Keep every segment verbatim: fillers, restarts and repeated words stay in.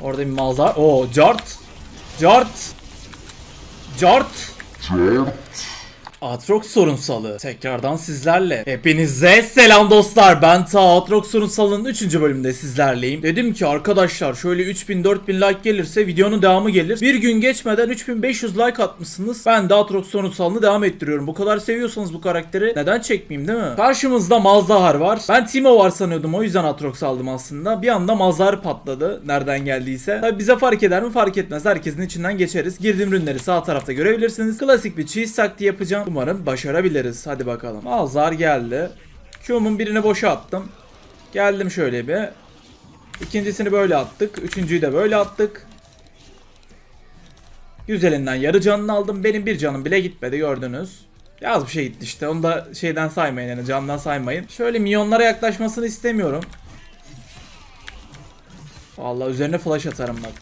Orada bir Malzar. Oo, Cart. Cart. Cart. Cart. Aatrox sorunsalı tekrardan sizlerle. Hepinize selam dostlar. Ben ta Aatrox sorunsalının üçüncü bölümünde sizlerleyim. Dedim ki arkadaşlar şöyle üç bin dört bin like gelirse videonun devamı gelir. Bir gün geçmeden üç bin beş yüz like atmışsınız. Ben de Aatrox sorunsalını devam ettiriyorum. Bu kadar seviyorsanız bu karakteri neden çekmeyeyim, değil mi? Karşımızda Malzahar var. Ben Teemo var sanıyordum, o yüzden Aatrox aldım aslında. Bir anda Malzahar patladı. Nereden geldiyse. Tabi bize fark eder mi? Fark etmez. Herkesin içinden geçeriz. Girdiğim ürünleri sağ tarafta görebilirsiniz. Klasik bir cheese taktiği yapacağım. Umarım başarabiliriz. Hadi bakalım. Malzahar geldi. Q'mun birini boşa attım. Geldim şöyle bir. İkincisini böyle attık. Üçüncüyü de böyle attık. Güzelinden yarı canını aldım. Benim bir canım bile gitmedi, gördünüz. Az bir şey gitti işte. Onu da şeyden saymayın, yani candan saymayın. Şöyle minyonlara yaklaşmasını istemiyorum. Vallahi üzerine flash atarım bak.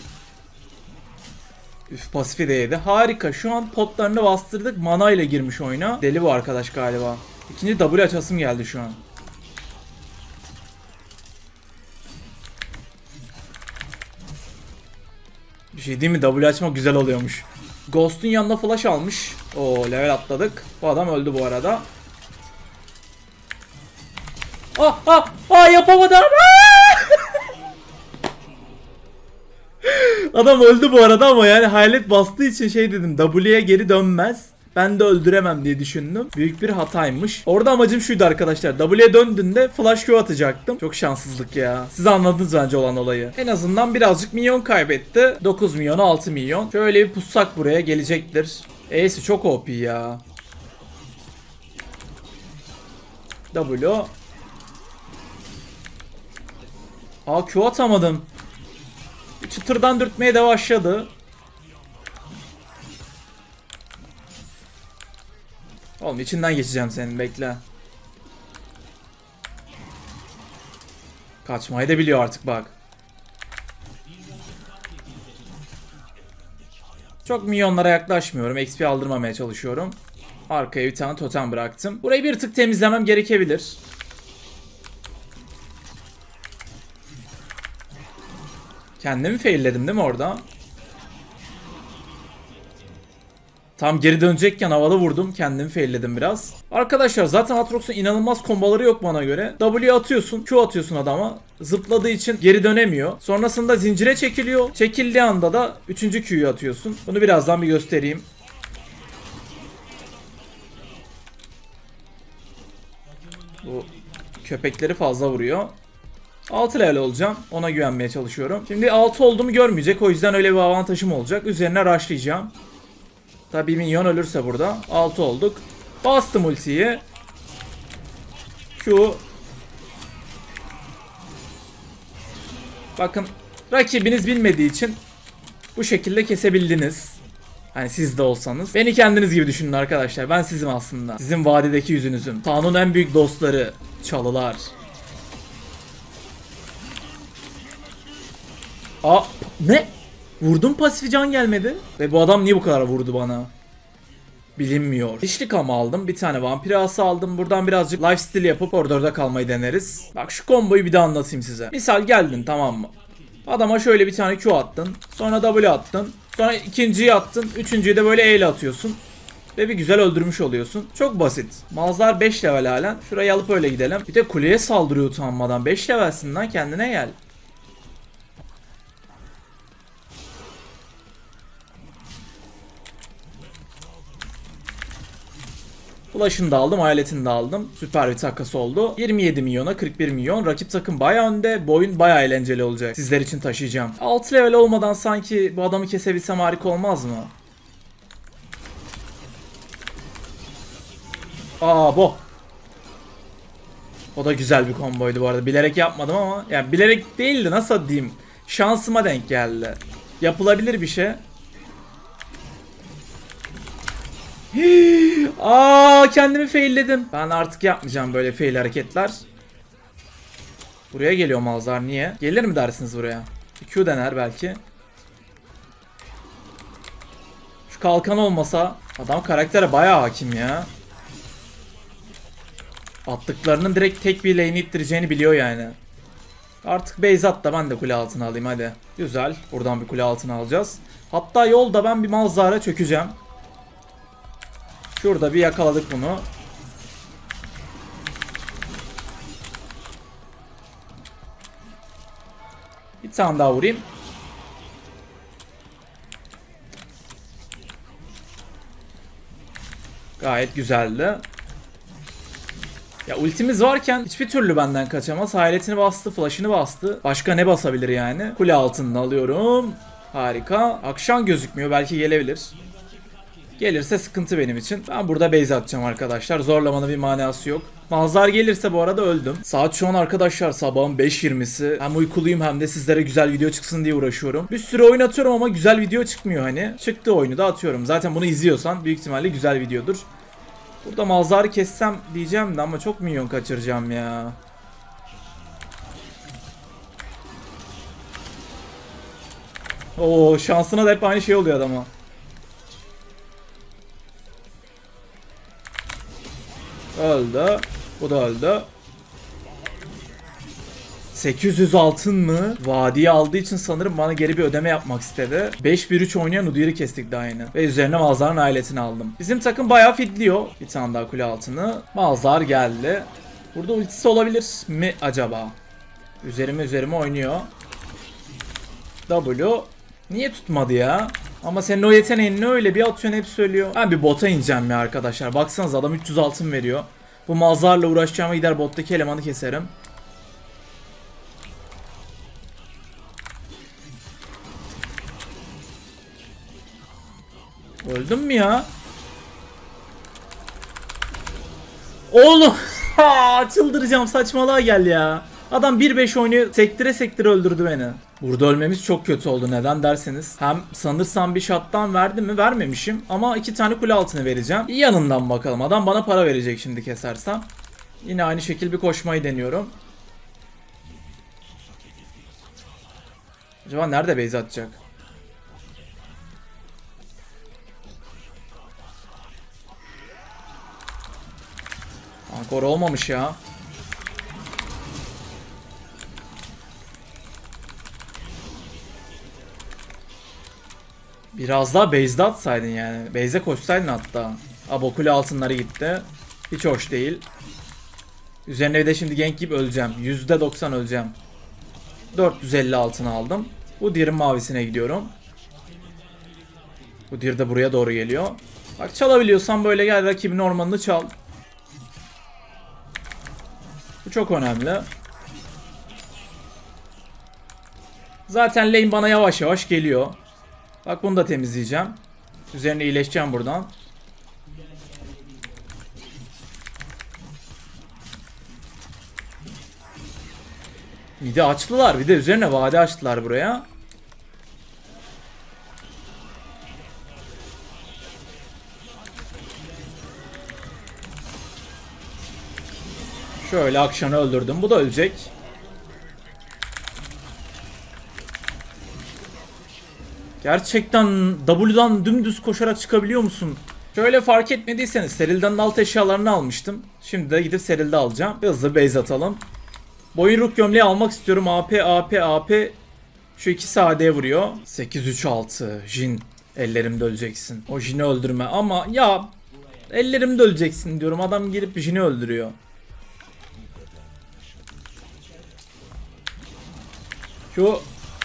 Üf, pasifi de yedi. Harika. Şu an potlarını bastırdık. Mana ile girmiş oyuna. Deli bu arkadaş galiba. İkinci W açasım geldi şu an. Bir şey değil mi? W açmak güzel oluyormuş. Ghost'un yanına flash almış. Oo, level atladık. Bu adam öldü bu arada. Ah ah ah, yapamadım. Adam öldü bu arada ama yani hayalet bastığı için şey dedim, W'ye geri dönmez. Ben de öldüremem diye düşündüm. Büyük bir hataymış. Orada amacım şuydu arkadaşlar. W'ye döndüğünde flash Q atacaktım. Çok şanssızlık ya. Siz anladınız bence olan olayı. En azından birazcık milyon kaybetti. dokuz milyon, altı milyon. Şöyle bir pussak buraya gelecektir. E'si çok O P ya. W. Aa, Q atamadım. Çıtırdan dürtmeye de başladı. Oğlum içinden geçeceğim senin, bekle. Kaçmayı da biliyor artık bak. Çok milyonlara yaklaşmıyorum. X P aldırmamaya çalışıyorum. Arkaya bir tane totem bıraktım. Burayı bir tık temizlemem gerekebilir. Kendimi failledim değil mi orada? Tam geri dönecekken havalı vurdum. Kendimi failledim biraz. Arkadaşlar zaten Aatrox'un inanılmaz komboları yok bana göre. W atıyorsun, Q atıyorsun adama. Zıpladığı için geri dönemiyor. Sonrasında zincire çekiliyor. Çekildiği anda da üçüncü Q'yu atıyorsun. Bunu birazdan bir göstereyim. Bu köpekleri fazla vuruyor. altı level olacağım. Ona güvenmeye çalışıyorum. Şimdi altı olduğumu görmeyecek. O yüzden öyle bir avantajım olacak. Üzerine rushlayacağım. Tabii minyon ölürse burada. altı olduk. Bastım ultiyi. Q. Bakın, rakibiniz bilmediği için bu şekilde kesebildiniz. Hani siz de olsanız. Beni kendiniz gibi düşünün arkadaşlar. Ben sizim aslında. Sizin vadideki yüzünüzüm. Tanrı'nın en büyük dostları. Çalılar. Aa, ne? Vurdum, pasifi can gelmedi. Ve bu adam niye bu kadar vurdu bana? Bilinmiyor. Dişlik ama aldım. Bir tane vampir ası aldım. Buradan birazcık lifesteal yapıp koridorda kalmayı deneriz. Bak şu komboyu bir daha anlatayım size. Misal geldin, tamam mı? Adama şöyle bir tane Q attın. Sonra W attın. Sonra ikinciyi attın. Üçüncüyü de böyle E ile atıyorsun. Ve bir güzel öldürmüş oluyorsun. Çok basit. Malzahar beş level halen. Şurayı alıp öyle gidelim. Bir de kuleye saldırıyor utanmadan. beş levelsin lan, kendine gel. Flash'ını da aldım, hayaletini de aldım. Süper bir takas oldu. yirmi yedi milyona kırk bir milyon. Rakip takım bayağı önde. Bu oyun bayağı eğlenceli olacak. Sizler için taşıyacağım. altı level olmadan sanki bu adamı kesebilsem harika olmaz mı? Aa, bu. O da güzel bir komboydu bu arada. Bilerek yapmadım ama. Yani bilerek değildi, nasıl diyeyim. Şansıma denk geldi. Yapılabilir bir şey. Aa, kendimi failledim. Ben artık yapmayacağım böyle fail hareketler. Buraya geliyor Malzahar, niye? Gelir mi dersiniz buraya? Q dener belki. Şu kalkan olmasa, adam karaktere bayağı hakim ya. Attıklarının direkt tek bir lane ittireceğini biliyor yani. Artık base at da ben de kule altına alayım hadi. Güzel. Buradan bir kule altına alacağız. Hatta yolda ben bir Malzahar'a çökeceğim. Şurada bir yakaladık bunu. Bir tane daha vurayım. Gayet güzeldi. Ya ultimiz varken hiçbir türlü benden kaçamaz. Hayaletini bastı, flash'ını bastı. Başka ne basabilir yani? Kule altında alıyorum. Harika. Akşam gözükmüyor. Belki gelebilir. Gelirse sıkıntı benim için. Ben burada base atacağım arkadaşlar. Zorlamanın bir manası yok. Malzahar gelirse bu arada öldüm. Saat şu an arkadaşlar sabahın beş yirmisi. Hem uykuluyum hem de sizlere güzel video çıksın diye uğraşıyorum. Bir sürü oyun atıyorum ama güzel video çıkmıyor hani. Çıktığı oyunu da atıyorum. Zaten bunu izliyorsan büyük ihtimalle güzel videodur. Burada Malzahar'ı kessem diyeceğim de ama çok minyon kaçıracağım ya. Oo, şansına da hep aynı şey oluyor adama. Öldü. Bu da öldü. sekiz yüz altın mı? Vadiyi aldığı için sanırım bana geri bir ödeme yapmak istedi. beş bir üç oynayan Udyr'i kestik daha yeni. Ve üzerine Malzahar'ın aletini aldım. Bizim takım bayağı fitliyor. Bir tane daha kule altını. Malzahar geldi. Burada ultisi olabilir mi acaba? Üzerime üzerime oynuyor. W. Niye tutmadı ya? Ama senin o yeteneğini öyle bir atıyorsun hep söylüyor. Ben bir bota ineceğim ya arkadaşlar. Baksanız adam üç yüz altın veriyor. Bu Malzahar'la uğraşacağıma gider bottaki elemanı keserim. Öldüm mü ya? Oğlum çıldıracağım, saçmalığa gel ya. Adam bir beş oynuyor, sektire sektire öldürdü beni. Burada ölmemiz çok kötü oldu, neden derseniz. Hem sanırsam bir shot'tan verdim mi, vermemişim. Ama iki tane kule altını vereceğim. Yanından bakalım, adam bana para verecek şimdi kesersem. Yine aynı şekilde bir koşmayı deniyorum. Acaba nerede base atacak? Ankor olmamış ya. Biraz daha base'de atsaydın yani. Base'e koşsaydın hatta. Abo kule altınları gitti. Hiç hoş değil. Üzerine bir de şimdi gank gibi öleceğim. yüzde doksan öleceğim. dört yüz elli altın aldım. Udyr'in mavisine gidiyorum. Udyr de buraya doğru geliyor. Bak çalabiliyorsan böyle gel, rakibin ormanını çal. Bu çok önemli. Zaten lane bana yavaş yavaş geliyor. Bak bunu da temizleyeceğim. Üzerine iyileşeceğim buradan. Midi açtılar. Bir de üzerine vade açtılar buraya. Şöyle Akşan'ı öldürdüm. Bu da ölecek. Gerçekten W'dan dümdüz koşarak çıkabiliyor musun? Şöyle fark etmediyseniz Seril'den alt eşyalarını almıştım. Şimdi de gidip Seril'de alacağım. Hızlı base atalım. Boyunruk gömleği almak istiyorum. A P, A P, A P. Şu ikisi A D vuruyor. sekiz üç altı. Jhin. Ellerimde öleceksin. O Jhin'i öldürme. Ama ya ellerimde öleceksin diyorum. Adam gelip Jhin'i öldürüyor. Şu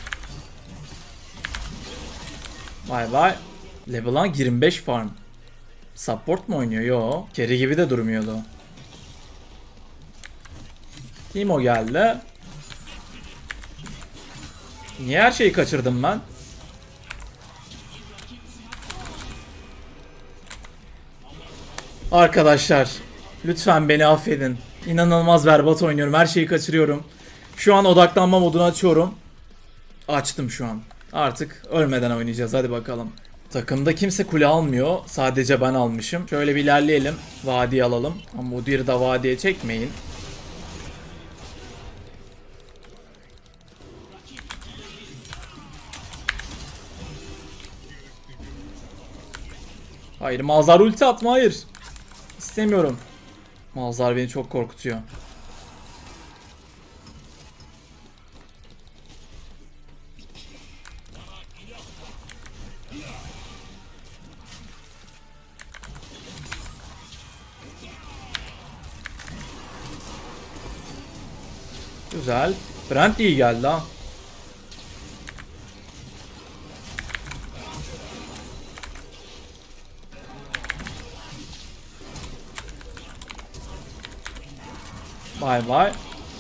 vay vay. LeBlanc yirmi beş farm. Support mu oynuyor? Yo. Carry gibi de durmuyordu. Timo geldi. Niye her şeyi kaçırdım ben? Arkadaşlar lütfen beni affedin. İnanılmaz berbat oynuyorum. Her şeyi kaçırıyorum. Şu an odaklanma modunu açıyorum. Açtım şu an. Artık ölmeden oynayacağız. Hadi bakalım. Takımda kimse kule almıyor. Sadece ben almışım. Şöyle bir ilerleyelim. Vadiyi alalım. Ama Udyr'ı da vadiye çekmeyin. Hayır, Malzahar ulti atma, hayır. İstemiyorum. Malzahar beni çok korkutuyor. Güzel. Brand iyi geldi ha. Vay vay.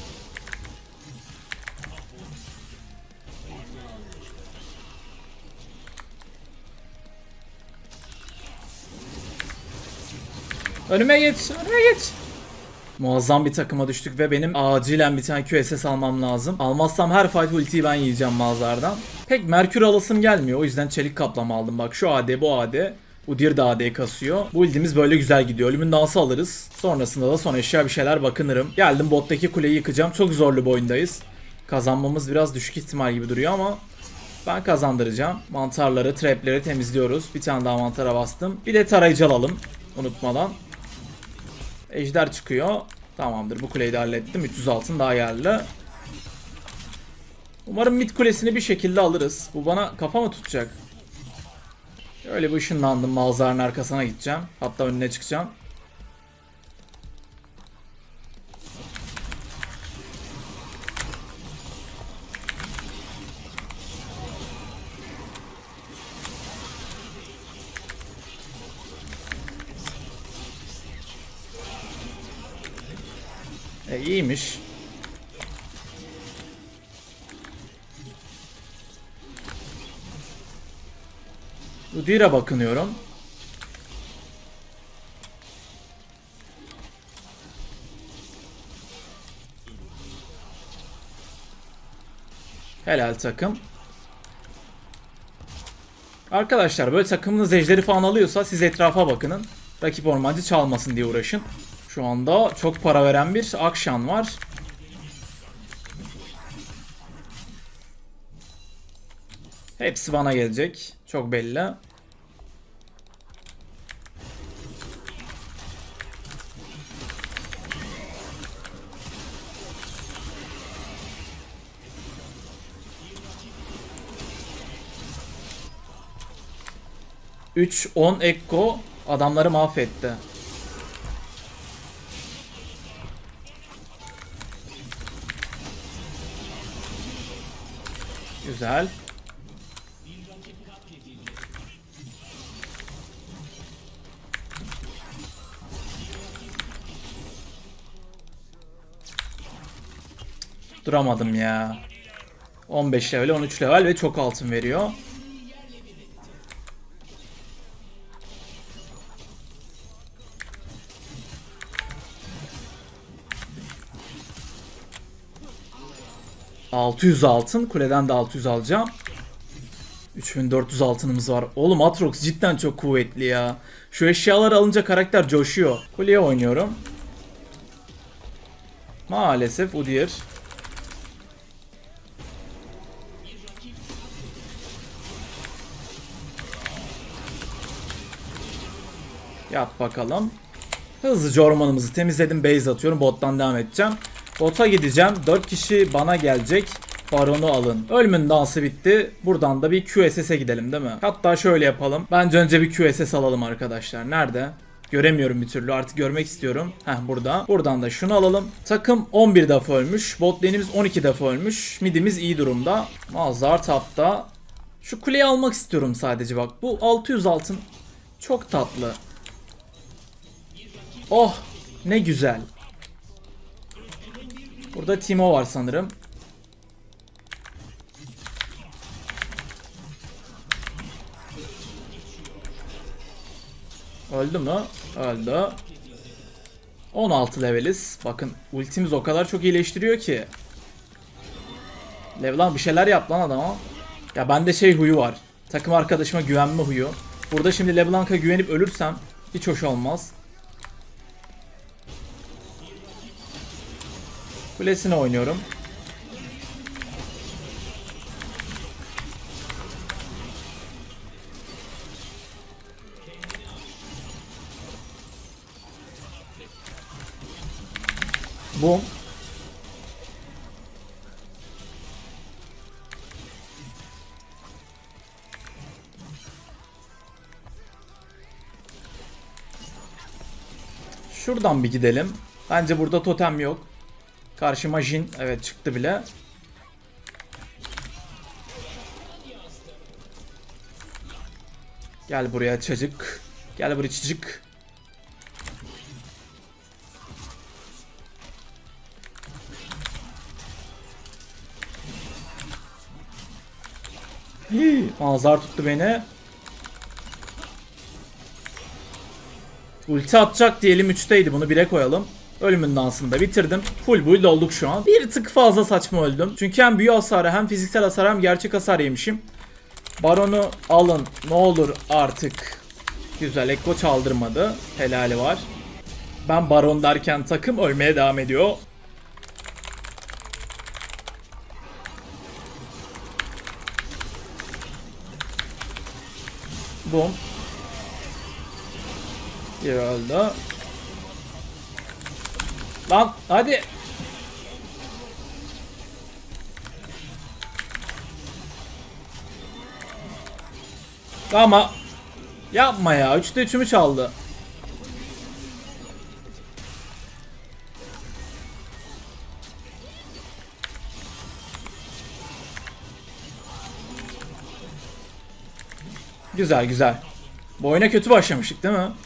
Önüme geç, önüme geç. Muazzam bir takıma düştük ve benim acilen bir tane Q S S almam lazım. Almazsam her fight ultiyi ben yiyeceğim Malzar'dan. Pek Merkür alasım gelmiyor, o yüzden çelik kaplama aldım. Bak şu A D, bu A D. Udyr de A D kasıyor. Bu build'imiz böyle güzel gidiyor. Ölümün dansı alırız. Sonrasında da son eşya bir şeyler bakınırım. Geldim, bottaki kuleyi yıkacağım. Çok zorlu bir oyundayız. Kazanmamız biraz düşük ihtimal gibi duruyor ama ben kazandıracağım. Mantarları, trapleri temizliyoruz. Bir tane daha mantara bastım. Bir de tarayıcı alalım unutmadan. Ejder çıkıyor. Tamamdır, bu kuleyi de hallettim. üç yüz altın daha geldi. Umarım mid kulesini bir şekilde alırız. Bu bana kafa mı tutacak? Öyle bir ışınlandım. Malzar'ın arkasına gideceğim. Hatta önüne çıkacağım. E iyiymiş. Udyr'a bakınıyorum. Helal takım. Arkadaşlar böyle takımınız ejderi falan alıyorsa siz etrafa bakının. Rakip ormancı çalmasın diye uğraşın. Şu anda çok para veren bir Akshan var. Hepsi bana gelecek. Çok belli. üç on Ekko adamları mahvetti. Güzel. Duramadım ya. on beş level, on üç level ve çok altın veriyor. altı yüz altın. Kuleden de altı yüz alacağım. üç bin dört yüz altınımız var. Oğlum Aatrox cidden çok kuvvetli ya. Şu eşyaları alınca karakter coşuyor. Kuleye oynuyorum. Maalesef Udyr. Yap bakalım. Hızlıca ormanımızı temizledim. Base atıyorum. Bottan devam edeceğim. Bota gideceğim. dört kişi bana gelecek. Baron'u alın. Ölümün dansı bitti. Buradan da bir Q S S'e gidelim değil mi? Hatta şöyle yapalım. Bence önce bir Q S S alalım arkadaşlar. Nerede? Göremiyorum bir türlü. Artık görmek istiyorum. Heh burada. Buradan da şunu alalım. Takım on bir defa ölmüş. Bot lane'imiz on iki defa ölmüş. Midimiz iyi durumda. Malzar tapta. Şu kuleyi almak istiyorum sadece bak. Bu altı yüz altın. Çok tatlı. Oh! Ne güzel. Burada Timo var sanırım. Öldü mü? Öldü. on altı leveliz. Bakın ultimiz o kadar çok iyileştiriyor ki. Levlan bir şeyler yap lan adama. Ya bende şey huyu var. Takım arkadaşıma güvenme huyu. Burada şimdi LeBlanc'a güvenip ölürsem hiç hoş olmaz. Kulesine oynuyorum. Boom. Şuradan bir gidelim. Bence burada totem yok. Karşıma Jhin. Evet, çıktı bile. Gel buraya çocuk. Gel buraya çocuk. Hii, Malzar tuttu beni. Ulti atacak diyelim, üçteydi, bunu bire koyalım. Ölümün dansını da bitirdim. Full build olduk şu an. Bir tık fazla saçma öldüm. Çünkü hem büyü hasarı hem fiziksel hasar hem gerçek hasar yemişim. Baron'u alın ne olur artık. Güzel, Ekko çaldırmadı. Helali var. Ben Baron derken takım ölmeye devam ediyor. Boom. Bir öldü. Lan hadi. Ama yapma ya. üçte üçümü çaldı. Güzel güzel. Bu oyuna kötü başlamıştık değil mi?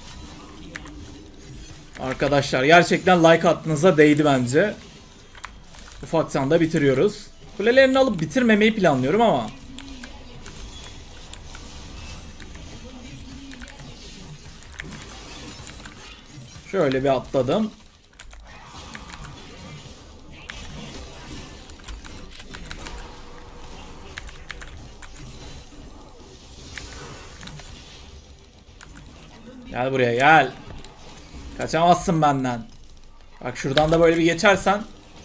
Arkadaşlar gerçekten like attığınıza değdi bence. Ufaktan da bitiriyoruz. Kulelerini alıp bitirmemeyi planlıyorum ama. Şöyle bir atladım. Gel buraya gel. Kaçamazsın benden. Bak şuradan da böyle bir geçersen.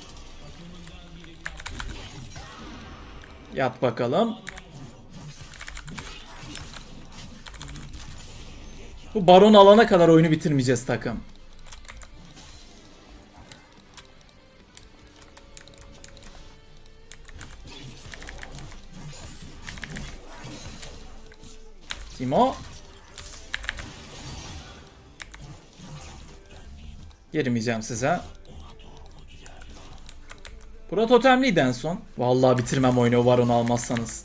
Yat bakalım. Bu baron alana kadar oyunu bitirmeyeceğiz takım. Timo. Girmeyeceğim size. Bura totemliydi en son. Vallahi bitirmem oyunu o baronu almazsanız.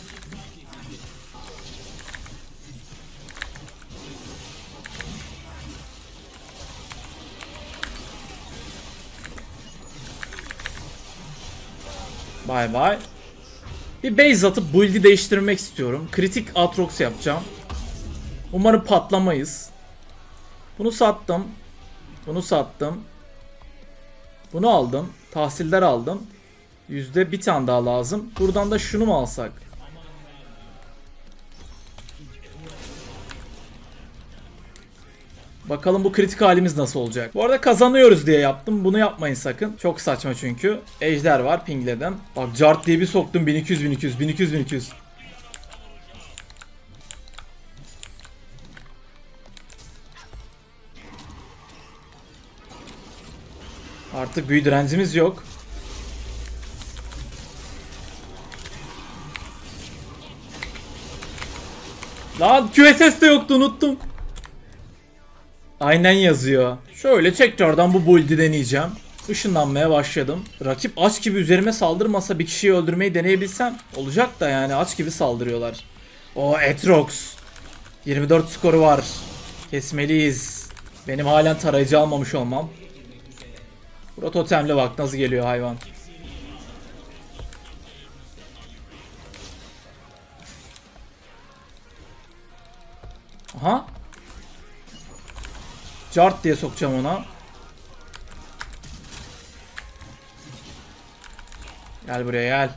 Bye bye. Bir base atıp build'i değiştirmek istiyorum. Kritik Aatrox yapacağım. Umarım patlamayız. Bunu sattım. Bunu sattım. Bunu aldım. Tahsiller aldım. Yüzde bir tane daha lazım. Buradan da şunu mu alsak? Bakalım bu kritik halimiz nasıl olacak. Bu arada kazanıyoruz diye yaptım. Bunu yapmayın sakın. Çok saçma çünkü. Ejder var. Pingledim. Bak cart diye bir soktum. bin iki yüz bin iki yüz bin iki yüz bin iki yüz. Artık büyü direncimiz yok. Lan Q S S de yoktu, unuttum. Aynen yazıyor. Şöyle tekrardan bu build'i deneyeceğim. Işınlanmaya başladım. Rakip aç gibi üzerime saldırmasa bir kişiyi öldürmeyi deneyebilsem olacak da yani aç gibi saldırıyorlar. O Aatrox. yirmi dört skoru var. Kesmeliyiz. Benim halen tarayıcı almamış olmam. Bura totemli, bak nasıl geliyor hayvan. Aha. Cart diye sokacağım ona. Gel buraya gel.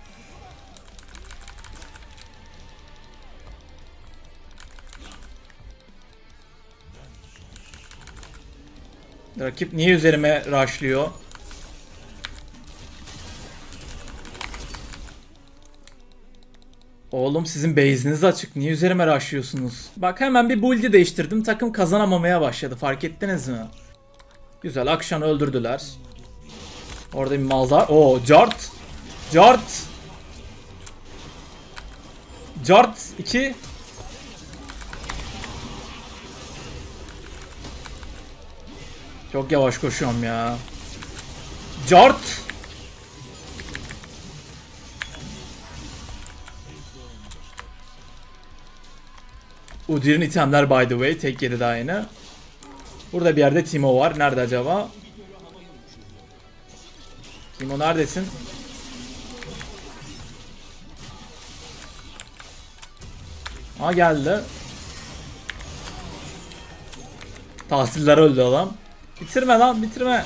Rakip niye üzerime rushlıyor? Oğlum sizin base'iniz açık. Niye üzerime rushlıyorsunuz? Bak hemen bir build'i değiştirdim. Takım kazanamamaya başladı. Fark ettiniz mi? Güzel. Akşan'ı öldürdüler. Orada bir Malzar. Oo, Cart. Cart. Cart iki. Çok yavaş koşuyorum ya. Cart. Udyr'in itemler by the way. Tek yedi daha yine. Burada bir yerde Timo var. Nerede acaba? Timo neredesin? Ha geldi. Tahsiller öldü adam. Bitirme lan, bitirme.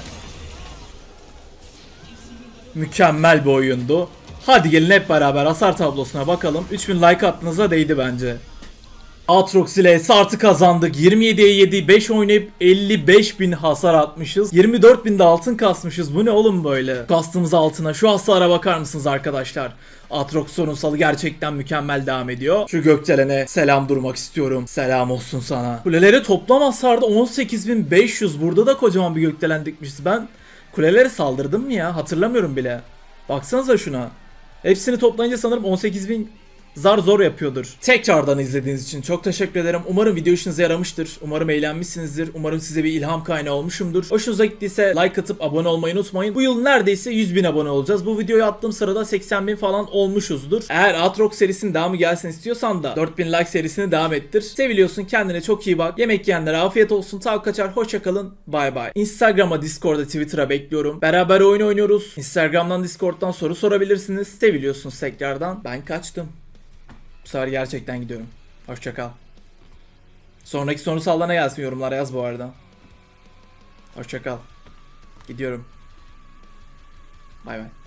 Mükemmel bir oyundu. Hadi gelin hep beraber hasar tablosuna bakalım. üç bin like attığınızda değdi bence. Aatrox ile Sart'ı kazandık. yirmi yediye yedi, beş oynayıp elli beş bin hasar atmışız. yirmi dört binde altın kasmışız. Bu ne oğlum böyle? Kastığımız altına şu hasara bakar mısınız arkadaşlar? Aatrox sorunsalı gerçekten mükemmel devam ediyor. Şu Gökdelen'e selam durmak istiyorum. Selam olsun sana. Kulelere toplam hasarda on sekiz bin beş yüz. Burada da kocaman bir Gökdelen dikmişiz. Ben kulelere saldırdım mı ya? Hatırlamıyorum bile. Baksanıza şuna. Hepsini toplayınca sanırım on sekiz bin zar zor yapıyordur. Tekrardan izlediğiniz için çok teşekkür ederim. Umarım video işinize yaramıştır. Umarım eğlenmişsinizdir. Umarım size bir ilham kaynağı olmuşumdur. Hoşunuza gittiyse like atıp abone olmayı unutmayın. Bu yıl neredeyse yüz bin abone olacağız. Bu videoyu attığım sırada seksen bin falan olmuşuzdur. Eğer Aatrox serisinin devamı gelsin istiyorsan da dört bin like serisini devam ettir. Seviliyorsun, kendine çok iyi bak. Yemek yiyenlere afiyet olsun. Tav kaçar, hoşça kalın. Bay bay. Instagram'a, Discord'a, Twitter'a bekliyorum. Beraber oyun oynuyoruz. Instagram'dan, Discord'dan soru sorabilirsiniz. Seviliyorsunuz tekrardan. Ben kaçtım. Bu sefer gerçekten gidiyorum. Hoşça kal. Sonraki soru sallana gelsin, yorumlara yaz bu arada. Hoşça kal. Gidiyorum. Bay bay.